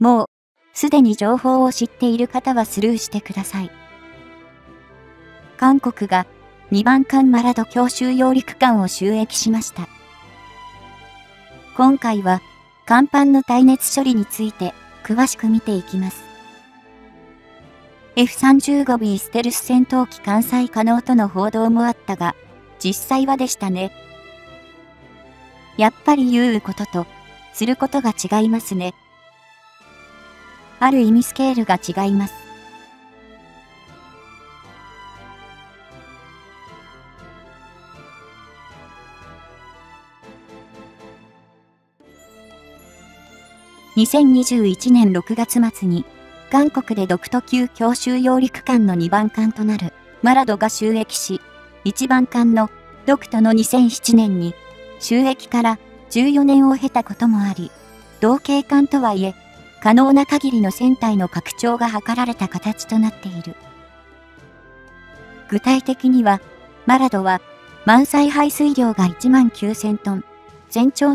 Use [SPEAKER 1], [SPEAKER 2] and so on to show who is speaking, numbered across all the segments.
[SPEAKER 1] もう、すでに情報を知っている方はスルーしてください。韓国が2番艦マラド強襲揚陸艦を就役しました。今回は、甲板の耐熱処理について詳しく見ていきます。F-35B ステルス戦闘機艦載可能との報道もあったが、実際はでしたね。やっぱり言うことと、することが違いますね。ある意味スケールが違います。2021年6月末に、韓国で独特級強襲揚陸艦の2番艦となるマラドが就役し、1番艦のドクトの2007年に就役から14年を経たこともあり、同型艦とはいえ、可能な限りの船体の拡張が図られた形となっている。具体的には、マラドは満載排水量が19000トン、全長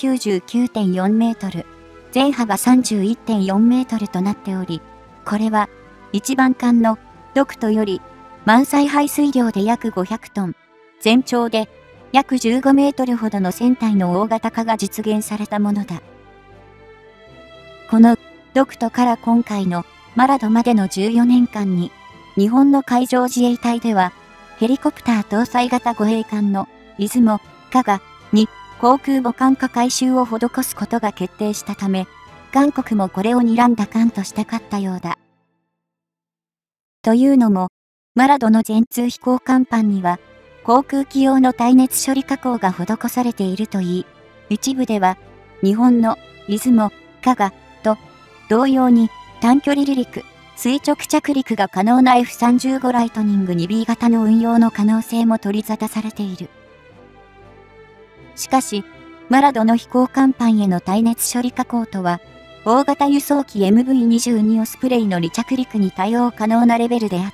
[SPEAKER 1] 199.4 メートル、全幅 31.4 メートルとなっており、これは1番艦のドクトより満載排水量で約500トン、全長で約15メートルほどの船体の大型化が実現されたものだ。このドクトから今回のマラドまでの14年間に、日本の海上自衛隊では、ヘリコプター搭載型護衛艦の出雲、加賀に航空母艦化改修を施すことが決定したため、韓国もこれを睨んだ艦としてかったようだ。というのも、マラドの全通飛行甲板には、航空機用の耐熱処理加工が施されているといい、一部では、日本の出雲、加賀と同様に短距離離陸、垂直着陸が可能な F-35 ライトニング 2B 型の運用の可能性も取り沙汰されている。しかし、マラドの飛行甲板への耐熱処理加工とは、大型輸送機 MV-22 オスプレイの離着陸に対応可能なレベルであって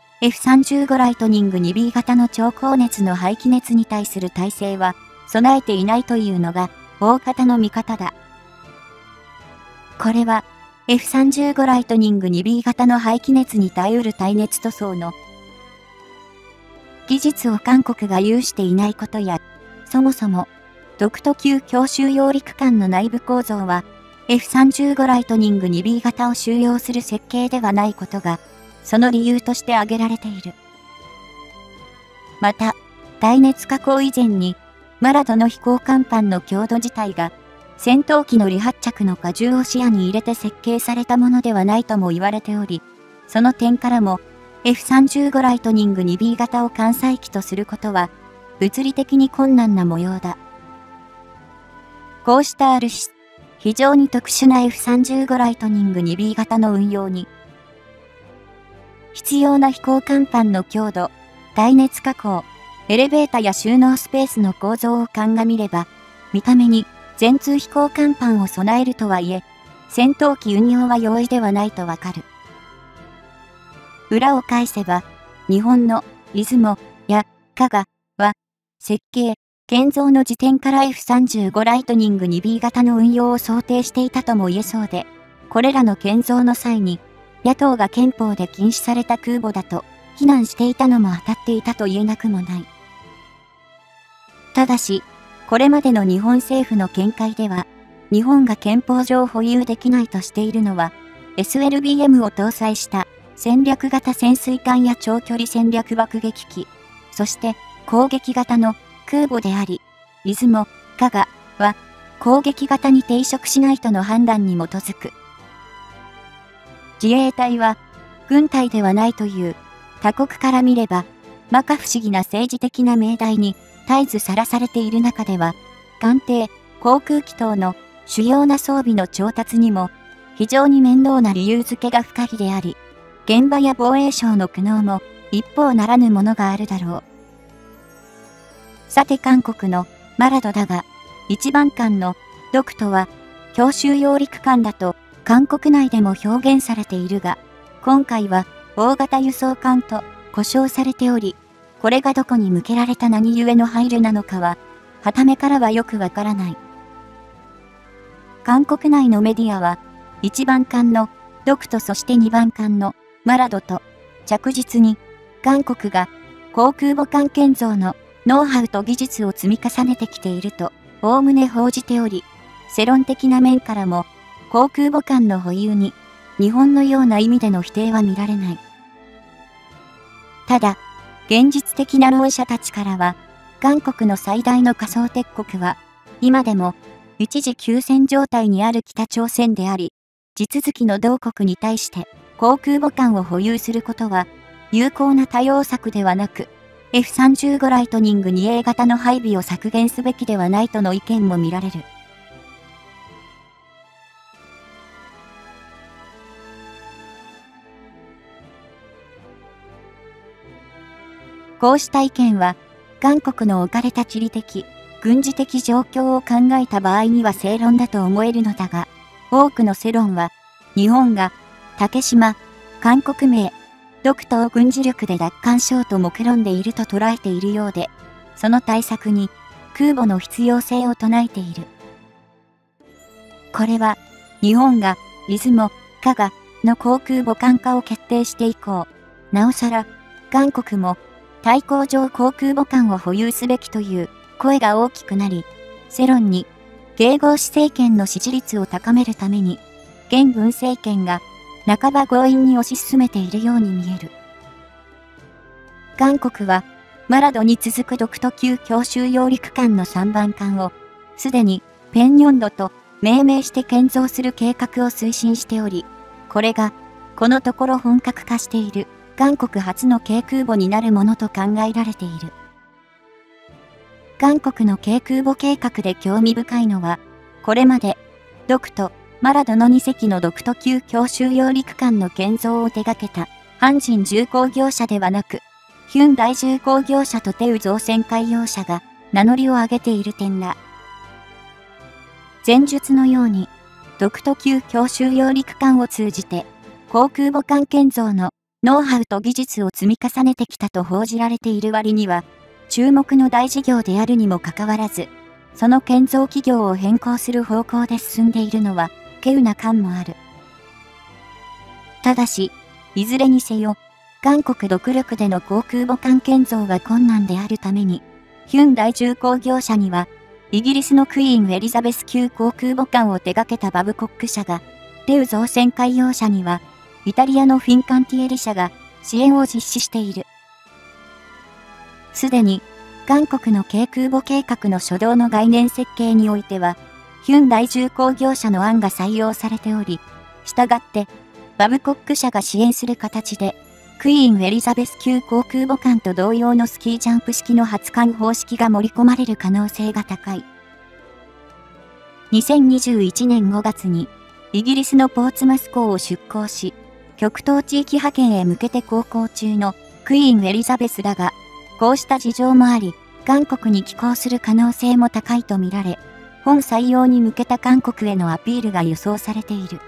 [SPEAKER 1] 、F-35 ライトニング 2B 型の超高熱の排気熱に対する耐性は備えていないというのが大方の見方だ。これは F-35 ライトニング 2B 型の排気熱に耐えうる耐熱塗装の技術を韓国が有していないことや、そもそも独特級強襲揚陸艦の内部構造はF-35 ライトニング 2B 型を収容する設計ではないことが、その理由として挙げられている。また、耐熱加工以前に、マラドの飛行甲板の強度自体が、戦闘機の離発着の荷重を視野に入れて設計されたものではないとも言われており、その点からも、F-35 ライトニング 2B 型を艦載機とすることは、物理的に困難な模様だ。こうしたあるし、非常に特殊な F-35 ライトニング 2B 型の運用に、必要な飛行甲板の強度、耐熱加工、エレベータや収納スペースの構造を鑑みれば、見た目に全通飛行甲板を備えるとはいえ、戦闘機運用は容易ではないとわかる。裏を返せば、日本の出雲や加賀は、設計、建造の時点から F-35 ライトニング 2B 型の運用を想定していたとも言えそうで、これらの建造の際に、野党が憲法で禁止された空母だと非難していたのも当たっていたと言えなくもない。ただし、これまでの日本政府の見解では、日本が憲法上保有できないとしているのは、SLBM を搭載した戦略型潜水艦や長距離戦略爆撃機、そして攻撃型の空母であり、出雲、加賀は攻撃型に抵触しないとの判断に基づく。自衛隊は軍隊ではないという他国から見れば摩訶不思議な政治的な命題に絶えずさらされている中では、艦艇、航空機等の主要な装備の調達にも非常に面倒な理由付けが不可避であり、現場や防衛省の苦悩も一方ならぬものがあるだろう。さて韓国のマラドだが、一番艦のドクトは強襲揚陸艦だと韓国内でも表現されているが、今回は大型輸送艦と呼称されており、これがどこに向けられた何故の配慮なのかは、傍目からはよくわからない。韓国内のメディアは、 1番艦のドクトそして2番艦のマラドと着実に韓国が航空母艦建造のノウハウと技術を積み重ねてきているとおおむね報じており、世論的な面からも航空母艦の保有に日本のような意味での否定は見られない。ただ、現実的な論者たちからは、韓国の最大の仮想敵国は、今でも一時休戦状態にある北朝鮮であり、地続きの同国に対して航空母艦を保有することは、有効な対応策ではなく、F-35 ライトニング 2A 型の配備を削減すべきではないとの意見も見られる。こうした意見は、韓国の置かれた地理的、軍事的状況を考えた場合には正論だと思えるのだが、多くの世論は、日本が、竹島、韓国名、独島軍事力で奪還しようと目論んでいると捉えているようで、その対策に空母の必要性を唱えている。これは、日本が出雲、加賀の航空母艦化を決定して以降、なおさら、韓国も対抗上航空母艦を保有すべきという声が大きくなり、世論に迎合し政権の支持率を高めるために、現文政権が半ば強引に推し進めているように見える。韓国は、マラドに続く独島級強襲揚陸艦の3番艦を、すでにペンニョンドと命名して建造する計画を推進しており、これが、このところ本格化している、韓国初の軽空母になるものと考えられている。韓国の軽空母計画で興味深いのは、これまで、独島、マラドの2隻の独島級強襲揚陸艦の建造を手掛けた、韓人重工業者ではなく、ヒュン大重工業者とテウ造船海洋社が名乗りを上げている点だ。前述のように、独島級強襲揚陸艦を通じて、航空母艦建造のノウハウと技術を積み重ねてきたと報じられている割には、注目の大事業であるにもかかわらず、その建造企業を変更する方向で進んでいるのは、稀有な感もある。ただし、いずれにせよ、韓国独力での航空母艦建造が困難であるために、ヒュン大重工業社には、イギリスのクイーン・エリザベス級航空母艦を手掛けたバブコック社が、テウ造船海洋社には、イタリアのフィンカンティエリ社が支援を実施している。すでに、韓国の軽空母計画の初動の概念設計においては、ヒュン大重工業社の案が採用されており、したがって、バブコック社が支援する形で、クイーン・エリザベス級航空母艦と同様のスキージャンプ式の発艦方式が盛り込まれる可能性が高い。2021年5月に、イギリスのポーツマス港を出港し、極東地域派遣へ向けて航行中のクイーン・エリザベスだが、こうした事情もあり、韓国に寄港する可能性も高いとみられ、本採用に向けた韓国へのアピールが予想されている。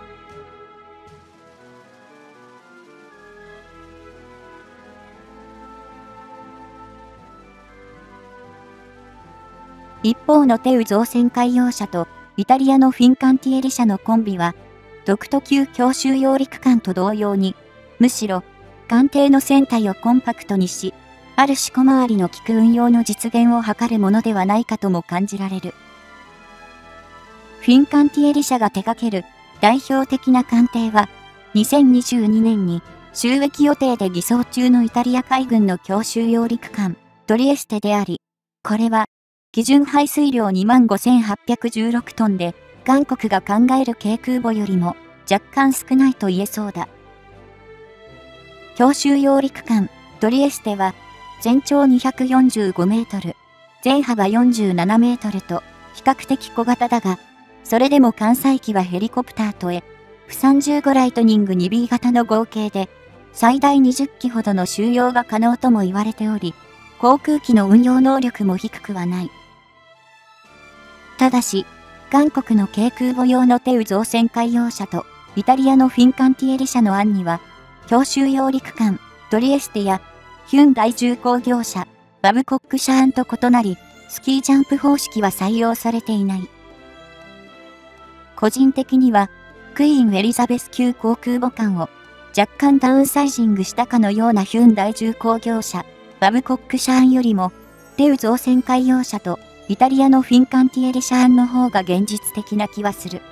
[SPEAKER 1] 一方のテウ造船海洋社とイタリアのフィンカンティエリ社のコンビは、独島級強襲揚陸艦と同様に、むしろ艦艇の船体をコンパクトにし、ある小回りの利く運用の実現を図るものではないかとも感じられる。フィンカンティエリ社が手掛ける代表的な艦艇は、2022年に就役予定で偽装中のイタリア海軍の強襲揚陸艦、トリエステであり、これは、基準排水量 25,816 トンで、韓国が考える軽空母よりも若干少ないと言えそうだ。強襲揚陸艦、トリエステは、全長245メートル、全幅47メートルと、比較的小型だが、それでも艦載機はヘリコプターとF-35ライトニング 2B 型の合計で、最大20機ほどの収容が可能とも言われており、航空機の運用能力も低くはない。ただし、韓国の軽空母用のテウ造船海洋社とイタリアのフィンカンティエリ社の案には、強襲揚陸艦、トリエステやヒュン大重工業社、バブコック社案と異なり、スキージャンプ方式は採用されていない。個人的には、 クイーンエリザベス級航空母艦を若干ダウンサイジングしたかのようなヒュンダイ重工業車、バブコックシャーンよりも、デウ造船海洋車とイタリアのフィンカンティエリシャーンの方が現実的な気はする。